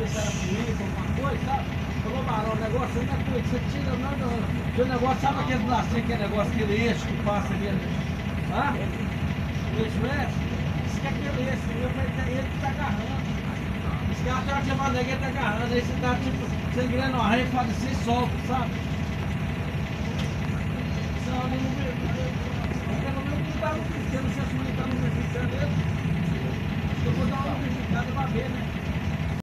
sei se era polícia, alguma coisa, sabe? Falou, Barão, o negócio aí não é coisa, você tira nada. Seu negócio, sabe aquele bracinho, aquele negócio, aquele eixo que passa ali? Hã? O eixo é? Isso que é aquele eixo, ele que tá agarrando. Esse cara tem uma chamada aí que ele tá agarrando, aí você tá tipo, você engrena uma rede, faz assim e solta, sabe? Não, ele não vê. Pelo menos não tá no cristiano, não sei se ele tá no cristiano dele. Eu vou dar uma verificada pra ver, né?